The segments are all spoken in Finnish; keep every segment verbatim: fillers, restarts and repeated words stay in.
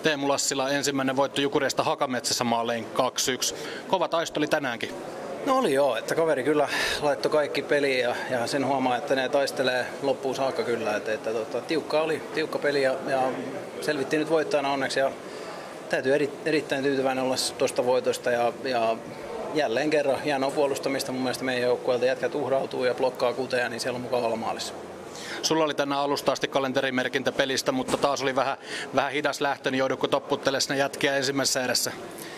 Teemu Lassila ensimmäinen voitto Jukureista Hakametsässä maalein kaksi yksi. Kova taisto oli tänäänkin. No oli joo, että kaveri kyllä laittoi kaikki peliin ja, ja sen huomaa, että ne taistelee loppuun saakka kyllä. Että, että, tota, tiukka oli, tiukka peli ja, ja selvittiin nyt voittajana onneksi ja täytyy eri, erittäin tyytyväinen olla tuosta voitosta ja, ja jälleen kerran hienoa puolustamista mun mielestä meidän joukkueelta. Jätkät uhrautuu ja blokkaa kuteja, niin siellä on mukava olla maalissa. Sulla oli tänään alusta asti kalenterimerkintä pelistä, mutta taas oli vähän, vähän hidas lähtö, niin joudutko topputtelemaan sinne jätkiä ensimmäisessä edessä?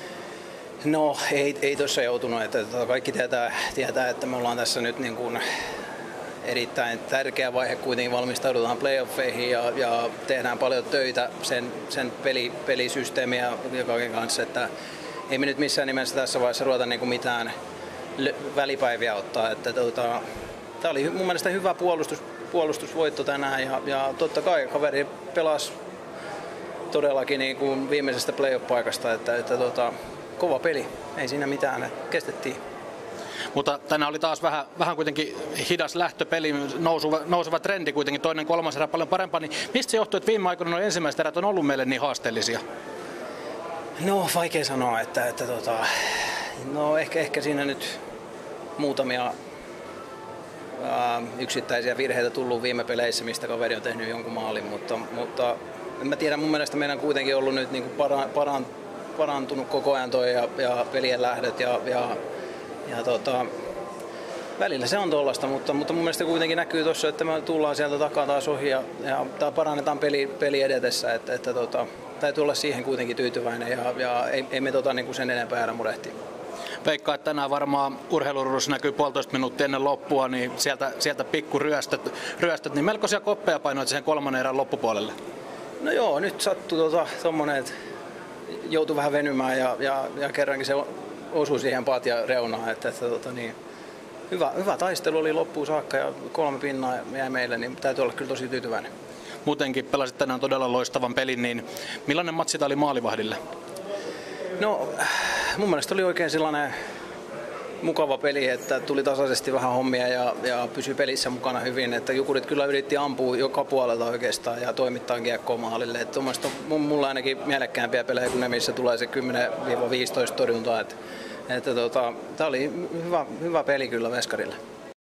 No ei, ei tuossa joutunut, että kaikki tietää, tietää, että me ollaan tässä nyt niin kuin erittäin tärkeä vaihe, kuitenkin valmistaudutaan playoffeihin ja, ja tehdään paljon töitä sen, sen peli, pelisysteemiä ja kaiken kanssa, että ei me nyt missään nimessä tässä vaiheessa ruveta niin kuin mitään välipäiviä ottaa. Että, tuota, tämä oli mun mielestä hyvä puolustus, puolustusvoitto tänään ja, ja totta kai kaveri pelasi todellakin niin kuin viimeisestä playoff-paikasta, että, että tuota, kova peli, ei siinä mitään, että kestettiin. Mutta tänään oli taas vähän, vähän kuitenkin hidas lähtöpeli, nouseva, nouseva trendi kuitenkin, toinen kolmas erä paljon parempaa. Niin mistä se johtuu, että viime aikoina nuo ensimmäiset erät on ollut meille niin haasteellisia? No vaikea sanoa, että, että tota, no ehkä, ehkä siinä nyt muutamia ää, yksittäisiä virheitä tullut viime peleissä, mistä kaveri on tehnyt jonkun maalin, mutta, mutta en mä tiedä, mun mielestä meidän on kuitenkin ollut nyt niin kuin para, para, parantunut koko ajan toi ja, ja pelien lähdöt ja, ja, ja tota, välillä se on tuollaista, mutta, mutta mun mielestä kuitenkin näkyy tuossa, että me tullaan sieltä takaa taas ohi ja, ja parannetaan peli, peli edetessä, että, että tota, täytyy olla siihen kuitenkin tyytyväinen ja, ja ei, ei me tota, niin kuin sen enempää jäädä murehtia. Veikkaa, että tänään varmaan urheiluruudussa näkyy puolitoista minuuttia ennen loppua, niin sieltä, sieltä pikku ryöstöt, ryöstöt, niin melkoisia koppeja painoit sen kolmannen erän loppupuolelle. No joo, nyt sattui tota, tommonen, että joutui vähän venymään ja, ja, ja kerrankin se osui siihen patjan reunaan, että, että tota, niin, hyvä, hyvä taistelu oli loppuun saakka ja kolme pinnaa jäi meille, niin täytyy olla kyllä tosi tyytyväinen. Muutenkin pelasit tänään todella loistavan pelin, niin millainen matsi tämä oli maalivahdille? No mun mielestä oli oikein sellainen mukava peli, että tuli tasaisesti vähän hommia ja, ja pysyi pelissä mukana hyvin, että Jukurit kyllä yritti ampua joka puolelta oikeastaan ja toimittaa kiekkoa maalille. Että tuommoista on mulla ainakin mielekkäämpiä pelejä kuin ne, missä tulee se kymmenen viisitoista torjuntaa. Että, että tota, tämä oli hyvä, hyvä peli kyllä Veskarille.